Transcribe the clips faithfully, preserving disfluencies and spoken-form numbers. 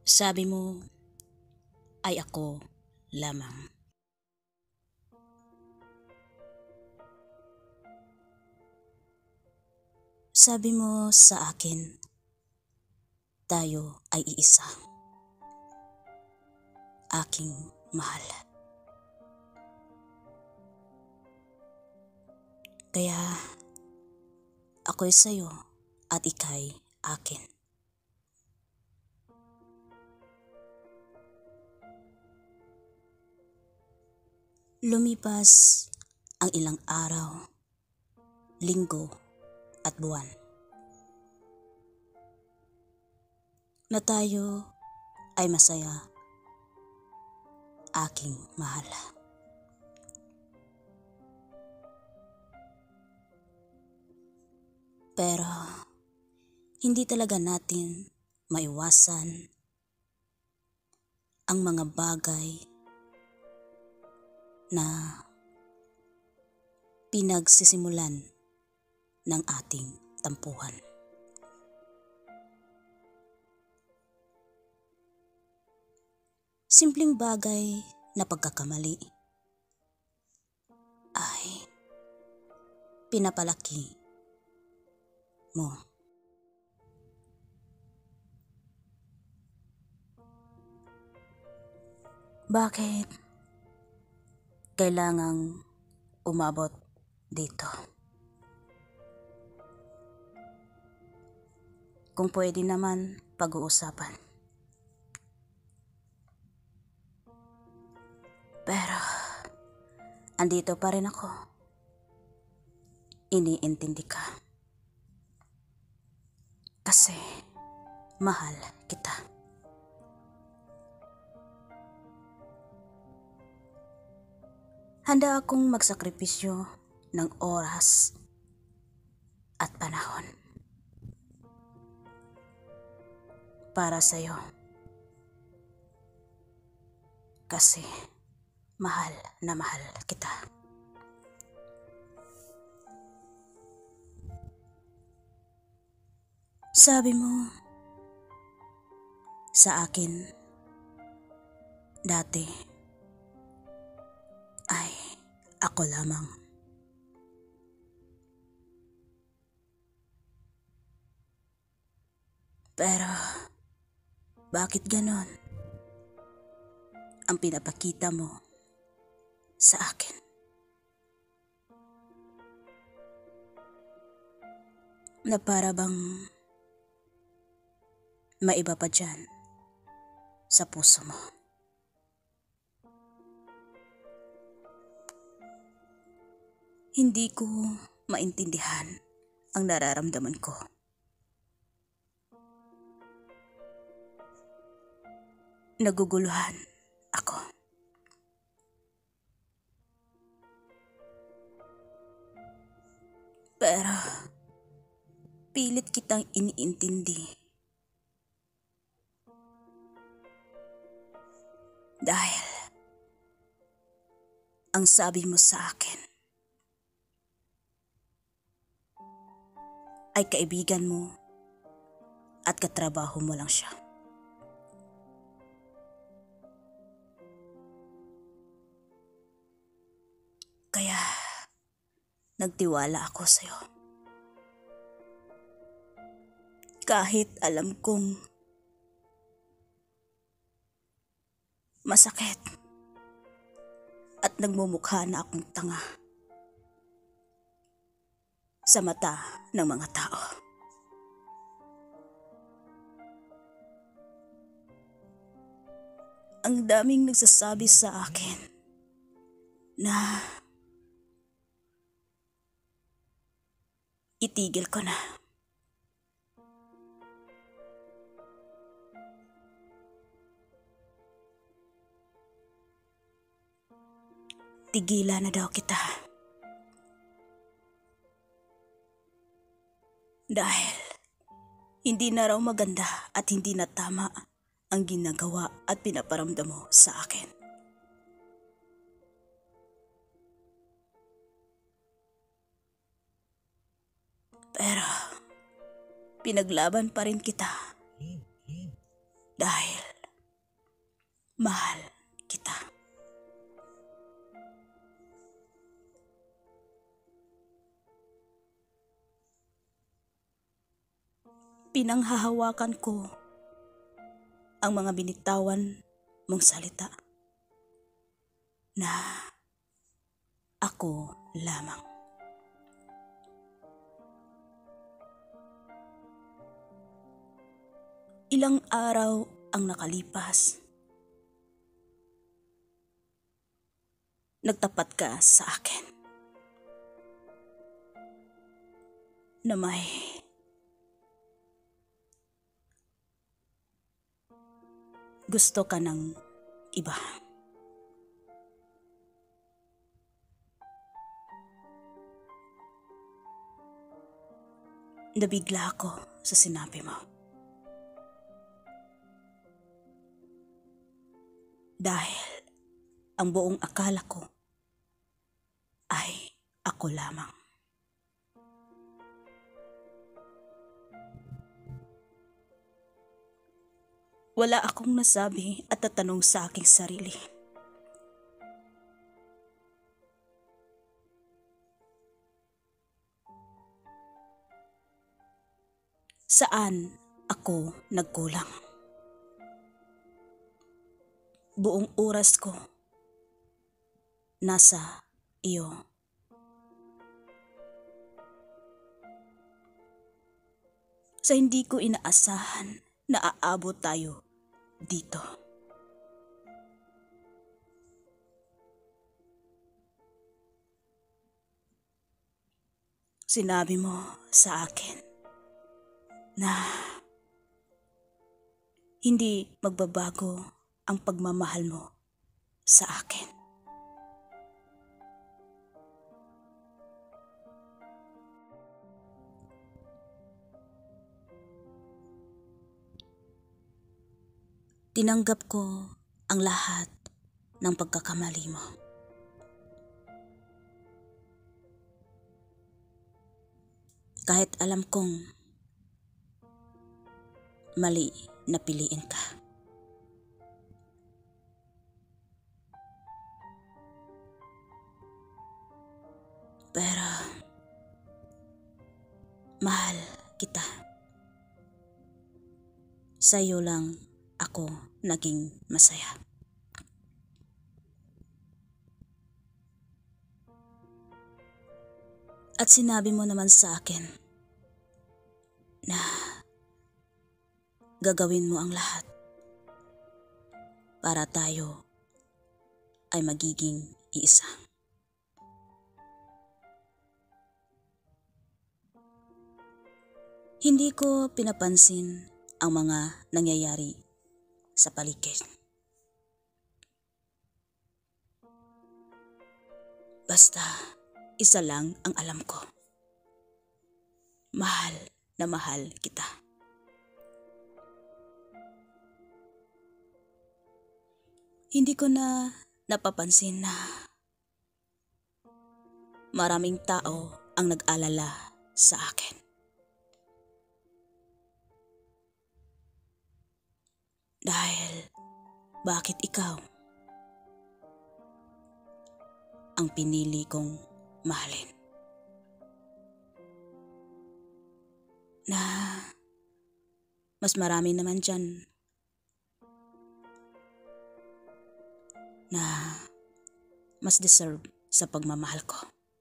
Sabi mo ay ako lamang. Sabi mo sa akin, tayo ay iisa. Aking mahal. Kaya ako'y sa'yo at ika'y akin. Lumipas ang ilang araw, linggo at buwan na tayo ay masaya, aking mahal. Pero hindi talaga natin maiwasan ang mga bagay na pinagsisimulan ng ating tampuhan. Simpleng bagay na pagkakamali ay pinapalaki mo. Bakit kailangang umabot dito? Kung pwede naman pag-uusapan. Pero andito pa rin ako. Iniintindi ka. Kasi mahal kita. Handa akong magsakripisyo ng oras at panahon para sa'yo. Kasi mahal na mahal kita. Sabi mo sa akin dati ay ako lamang. Pero bakit ganon ang pinapakita mo sa akin? Na para bang maiba pa dyan sa puso mo. Hindi ko maintindihan ang nararamdaman ko. Naguguluhan ako. Pero pilit kitang iniintindi. Dahil ang sabi mo sa akin ay kaibigan mo at katrabaho mo lang siya. Kaya nagtiwala ako sa'yo. Kahit alam kong masakit at nagmumukha na akong tanga sa mata ng mga tao. Ang daming nagsasabi sa akin na itigil ko na. Tigilan na daw kita. Dahil hindi na raw maganda at hindi na tama ang ginagawa at pinaparamdam mo sa akin. Pero pinaglaban pa rin kita dahil Mahal kita. Pinanghahawakan ko ang mga binitawan mong salita na ako lamang. Ilang araw ang nakalipas. Nagtapat ka sa akin na may gusto ka ng iba. Nabigla ako sa sinabi mo. Dahil ang buong akala ko ay ako lamang. Wala akong nasabi at tatanong sa aking sarili. Saan ako nagkulang? Buong oras ko nasa iyo. Sa hindi ko inaasahan na aabot tayo dito. Sinabi mo sa akin na hindi magbabago ang pagmamahal mo sa akin. Tinanggap ko ang lahat ng pagkakamali mo. Kahit alam kong mali na piliin ka. Pero mahal kita. Sa'yo lang ako naging masaya. At sinabi mo naman sa akin na gagawin mo ang lahat para tayo ay magiging iisa. Hindi ko pinapansin ang mga nangyayari sa paligid. Basta isa lang ang alam ko. Mahal na mahal kita. Hindi ko na napapansin na maraming tao ang nag-alala sa akin. Dahil bakit ikaw ang pinili kong mahalin? Na mas marami naman dyan na mas deserve sa pagmamahal ko.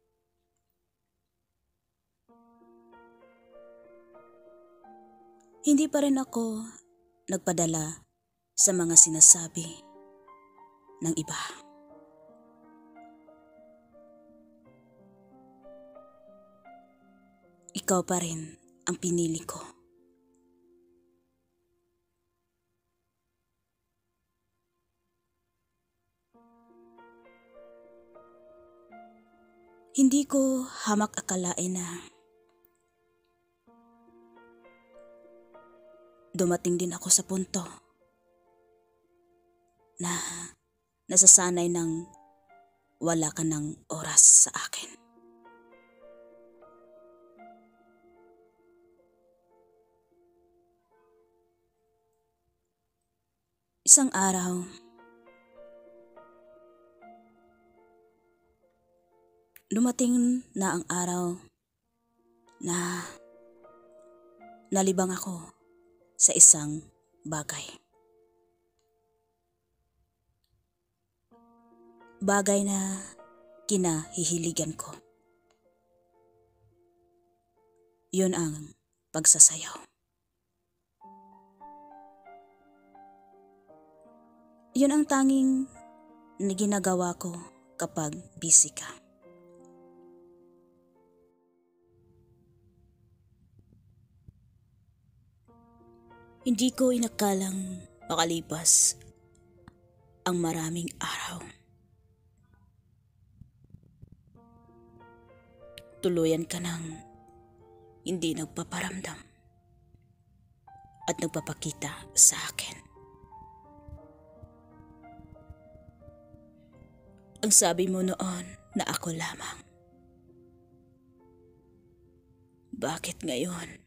Hindi pa rin ako nagpadala sa mga sinasabi ng iba. Ikaw pa rin ang pinili ko. Hindi ko hamak akalain na dumating din ako sa punto na nasasanay ng wala ka ng oras sa akin. Isang araw, Dumating na ang araw na nalibang ako sa isang bagay. Bagay na kinahihiligan ko. Yun ang pagsasayaw. Yun ang tanging na ginagawa ko kapag busy ka. Hindi ko inakalang makalipas ang maraming araw. Tuluyan ka nang hindi nagpaparamdam at nagpapakita sa akin. Ang sabi mo noon na ako lamang. Bakit ngayon?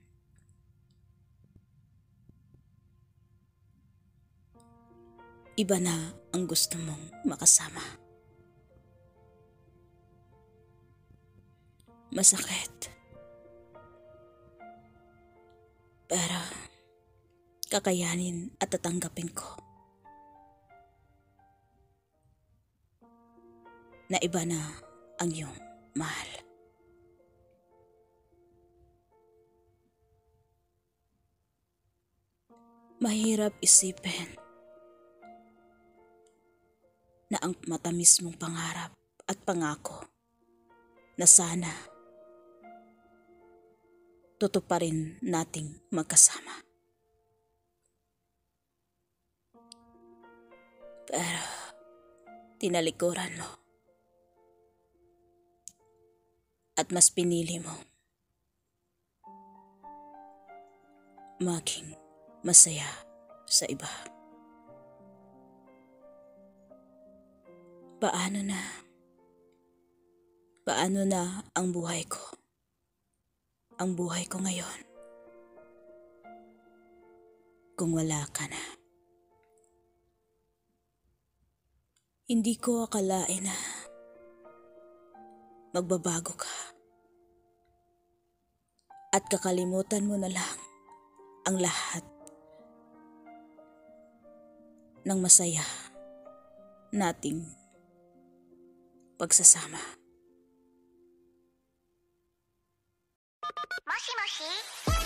Iba na ang gusto mong makasama. Masakit. Pero kakayanin at tatanggapin ko na iba na ang iyong mahal. Mahirap isipin na ang matamis mong pangarap at pangako na sana tutuparin nating magkasama. Pero tinalikuran mo at mas pinili mo maging masaya sa iba. Paano na? Paano na ang buhay ko? Ang buhay ko ngayon kung wala ka na. Hindi ko akalain na magbabago ka at kakalimutan mo na lang ang lahat ng masaya nating pagsasama. Moshi moshi.